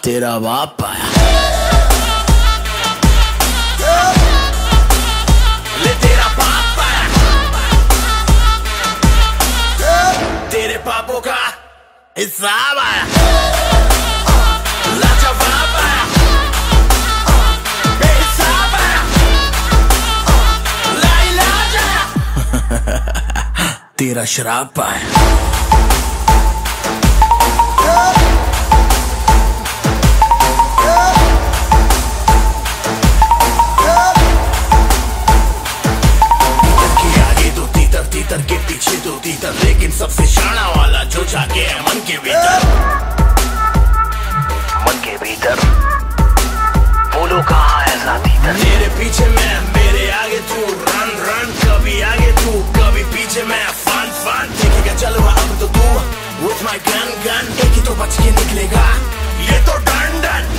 तेरा बाप आया। ले तेरा बाप आया, तेरे पापों का हिसाब आया। लाजवाब आया, बेहिसाब आया, लाइलाज आया। तेरा शराब आया। तीतर के पीछे दो तीतर, लेकिन सबसे शाना वाला जो जाके है मन के भीतर। मन के भीतर बोलो कहाँ ऐसा तीतर। तेरे पीछे मैं, मेरे आगे तू, रन रन, कभी आगे तू कभी पीछे मैं, फन फन। देखेगा चलो अब तो तू with my gun gun, एक ही तो बच के निकलेगा ये तो डन डन।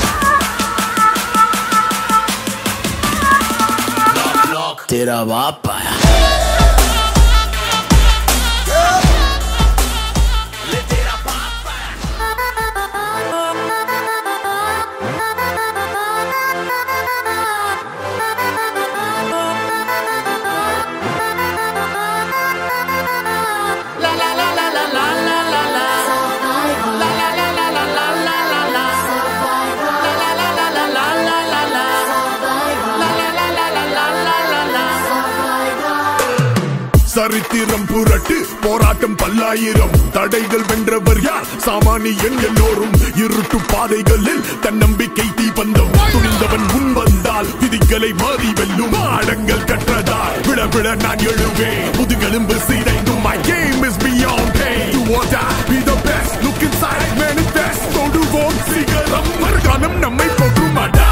लॉक लॉक तेरा बाप आया। சரித்திரம் புரட்டு போராட்டம் பல்லாயிரம், தடைகள் வென்றவர் யார் சாமானியன் எல்லோரும். இருட்டு பாதைகளில் தன்னம்பிக்கை தீபந்தம், துணிந்தவன் முன் வந்தால் விதிகளை மாறி வெல்லும். ஆடங்கள் கற்றதால் விட விட நான் எழுவேன், முதுகெலும்பு சீதைந்தும். My game is beyond pain, do or die, be the best, look inside, manifest. தொடுவோம் சிகரம், மறுகாலம் நம்மை போற்றுமாடா.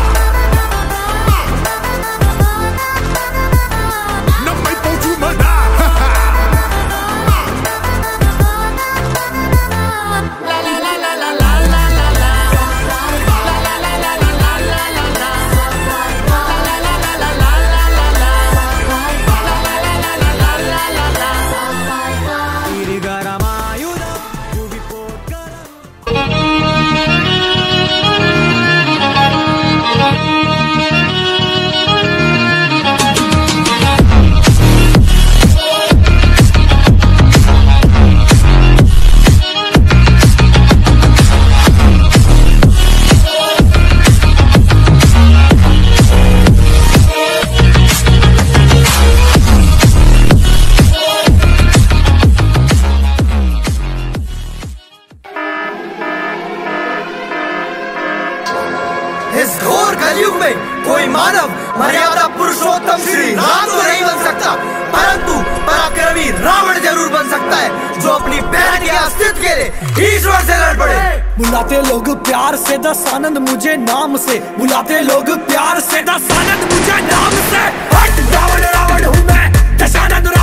इस घोर कलयुग में कोई मानव मर्यादा पुरुषोत्तम श्री राम तो नहीं बन सकता, परंतु पराक्रमी रावण जरूर बन सकता है, जो अपनी बहन के अस्तित्व के लिए ईश्वर से लड़ पड़े। बुलाते लोग प्यार से दस आनंद मुझे नाम से, बुलाते लोग प्यार से दस आनंद मुझे नाम से। हट रावण रावण हूँ मैं, दशानंद